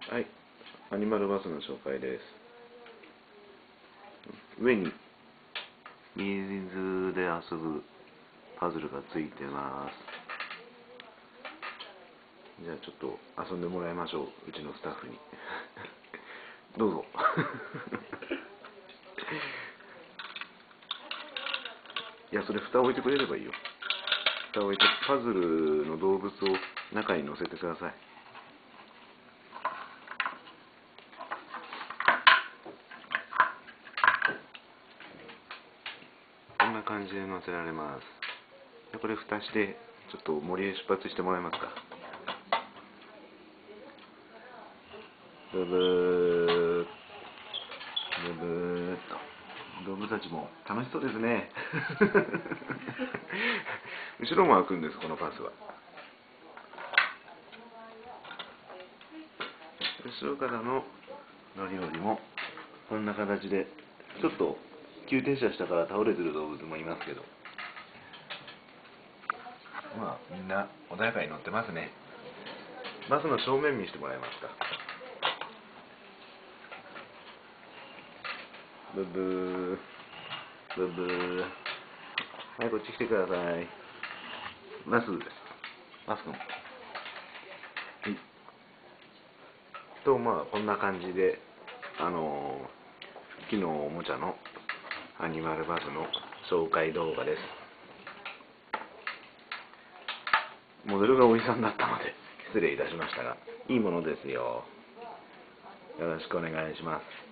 はい、アニマルバスの紹介です。上に水で遊ぶパズルがついてます。じゃあちょっと遊んでもらいましょう、うちのスタッフに。どうぞ。いや、それ蓋を置いてくれればいいよ。蓋を置いてパズルの動物を中に乗せてください。こんな感じで乗せられます。でこれ蓋してちょっと森へ出発してもらえますか。ブブーブブーっと動物たちも楽しそうですね。後ろも開くんです、このパスは。後ろからの乗り降りもこんな形で、ちょっと急停車したから倒れてる動物もいますけど、まあみんな穏やかに乗ってますね。バスの正面見せてもらえますか。ブブーブブー。はい、こっち来てください。バスです。バス君。はい。と、まあこんな感じで木のおもちゃのアニマルバスの紹介動画です。モデルがおじさんだったので失礼いたしましたが、いいものですよ。よろしくお願いします。